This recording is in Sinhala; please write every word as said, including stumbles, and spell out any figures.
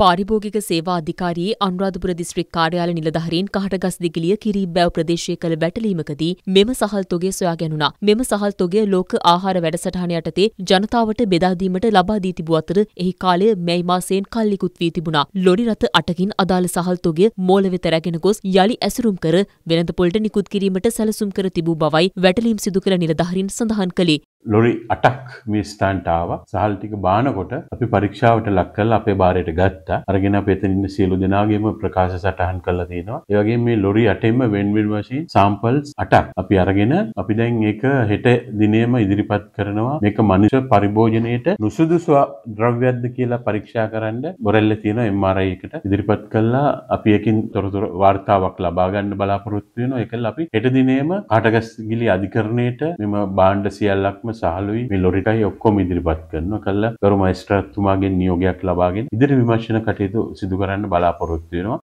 පාරිභෝගික සේවා අධිකාරියේ අනුරාධපුර දිස්ත්‍රික් කාර්යාල නිලධාරීන් කහටගස් දිගලිය කිරිබ්බැව් ප්‍රදේශයේ කළ වැටලීමකදී මෙම සහල් තොගය සොයා ගැනුණා. මෙම සහල් තොගය ලෝක ආහාර වැඩසටහන යටතේ ජනතාවට බෙදා දීමට ලබා දී තිබූ අතර එහි කාලය මැයි මාසයෙන් කල්ලිකුත් වී තිබුණා. ලොරි රථ අටකින් අදාළ සහල් තොගය මෝල වෙත රැගෙන ගොස් යළි ඇසුරුම් කර වෙළඳපොළට නිකුත් කිරීමට සැලසුම් කර තිබූ බවයි වැටලීම් සිදු කළ නිලධාරීන් සඳහන් කළේ. ලොරි අටක් මේ ස්ථානට ආවා. සහල් ටික බානකොට අපි පරීක්ෂාවට ලක් කරලා අපේ බාරයට ගත්තා. අරගෙන අපි එතන ඉන්න සියලු දෙනාගේම ප්‍රකාශ සටහන් කරලා තියෙනවා. ඒ වගේම මේ ලොරි අටෙන්ම වෙන් වෙන් වශයෙන් සාම්පල්ස් අටක් අපි අරගෙන අපි දැන් ඒක හෙට දිනේම ඉදිරිපත් කරනවා. මේක මනුෂ්‍ය පරිභෝජනයේට නුසුදුසු ද්‍රව්‍යයක්ද කියලා පරීක්ෂා කරන්න බොරැල්ල තියෙන එම් ආර් ආයි එකට ඉදිරිපත් කළා. අපි ඒකෙන් තොරතුරු වාර්තාවක් ලබා ගන්න බලාපොරොත්තු වෙනවා. ඒකල අපි හෙට දිනේම කාටගස් ගිලි අධිකරණයට මෙම භාණ්ඩ සියල්ලක්ම සහලුයි මේ ලොරිටයි ඔක්කොම ඉදිරිපත් කරනවා. කළා ගරු මහේස්ත්‍රාත්තුමාගෙන් නියෝගයක් ලබාගෙන ඉදිරි විමර්ශන කටයුතු සිදු කරන්න බලාපොරොත්තු වෙනවා.